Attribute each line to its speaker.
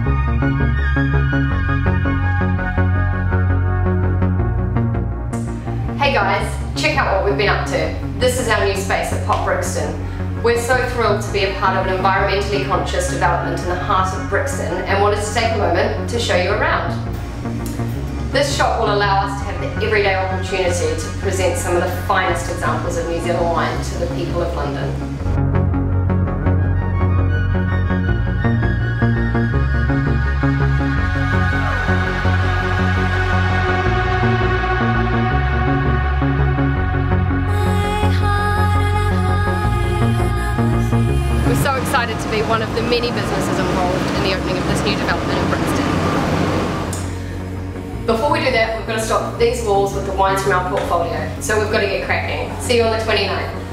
Speaker 1: Hey guys, check out what we've been up to. This is our new space at Pop Brixton. We're so thrilled to be a part of an environmentally conscious development in the heart of Brixton and wanted to take a moment to show you around. This shop will allow us to have the everyday opportunity to present some of the finest examples of New Zealand wine to the people of London. We're so excited to be one of the many businesses involved in the opening of this new development in Brixton. Before we do that, we've got to stock these walls with the wines from our portfolio, so we've got to get cracking. See you on the 29th.